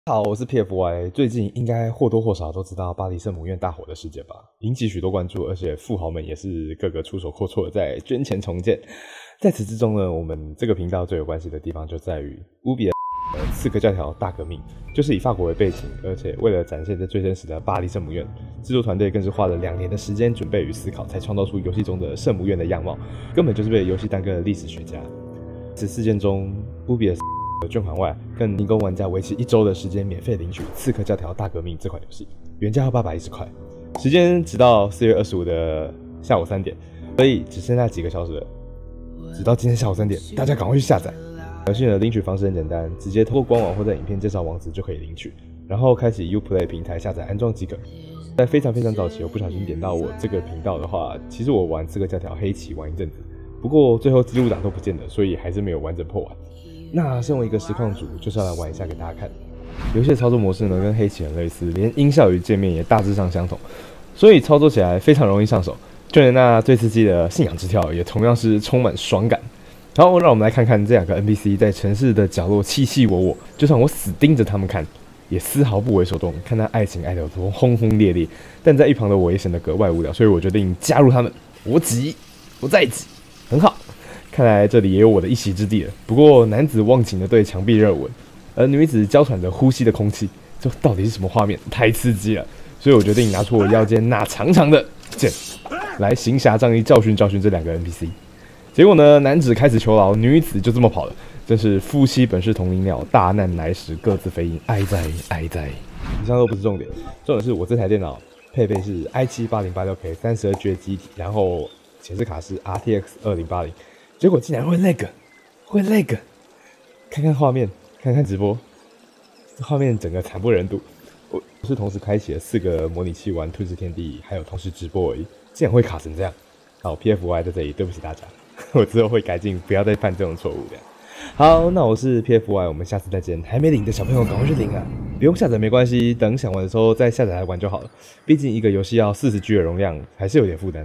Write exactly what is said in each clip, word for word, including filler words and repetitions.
好，我是 P F Y。最近应该或多或少都知道巴黎圣母院大火的事件吧，引起许多关注，而且富豪们也是个个出手阔绰的在捐钱重建。在此之中呢，我们这个频道最有关系的地方就在于乌比的刺客教条大革命，就是以法国为背景，而且为了展现这最真实的巴黎圣母院，制作团队更是花了两年的时间准备与思考，才创造出游戏中的圣母院的样貌，根本就是被游戏耽搁的历史学家。此事件中，乌比的捐款外，更提供玩家为期一周的时间免费领取《刺客教条：大革命》这款游戏，原价要八百一十块，时间直到四月二十五的下午三点，所以只剩下几个小时了。直到今天下午三点，大家赶快去下载。游戏的领取方式很简单，直接透过官网或在影片介绍网址就可以领取，然后开启 Uplay 平台下载安装即可。在非常非常早期，我不小心点到我这个频道的话，其实我玩《刺客教条：黑旗》玩一阵子，不过最后记录档都不见了，所以还是没有完整破完。那身为一个实况主，就是要来玩一下给大家看。游戏的操作模式呢，跟黑旗很类似，连音效与界面也大致上相同，所以操作起来非常容易上手。就连那最刺激的信仰之跳，也同样是充满爽感。好，让我们来看看这两个 N P C 在城市的角落卿卿我我，就算我死盯着他们看，也丝毫不为所动。看那爱情爱得有多轰轰烈烈，但在一旁的我也显得格外无聊，所以我决定加入他们。我挤，我再挤，很好。看来这里也有我的一席之地了。不过男子忘情的对墙壁热吻，而女子娇喘着呼吸的空气，这到底是什么画面？太刺激了！所以我决定拿出我腰间那长长的剑，来行侠仗义教训教训这两个 N P C。结果呢，男子开始求饶，女子就这么跑了。真是夫妻本是同林鸟，大难来时各自飞鹰，哀哉哀哉！以上都不是重点，重点是我这台电脑配备是 i 七八零八六 K 三十二 G 的机体，然后显示卡是 R T X 二零八零。结果竟然会 lag， 会 lag， 看看画面，看看直播，画面整个惨不忍睹。我是同时开启了四个模拟器玩《吞噬天地》，还有同时直播而已，竟然会卡成这样。好 ，P F Y 在这里，对不起大家，我之后会改进，不要再犯这种错误的。好，那我是 P F Y， 我们下次再见。还没领的小朋友赶快去领啊！不用下载没关系，等想玩的时候再下载来玩就好了。毕竟一个游戏要四十 G 的容量，还是有点负担。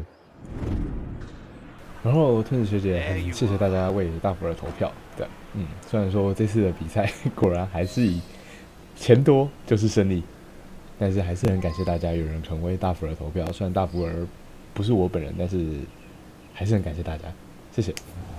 然后吞噬学姐很谢谢大家为大福尔投票，对，嗯，虽然说这次的比赛果然还是以钱多就是胜利，但是还是很感谢大家有人肯为大福尔投票。虽然大福尔不是我本人，但是还是很感谢大家，谢谢。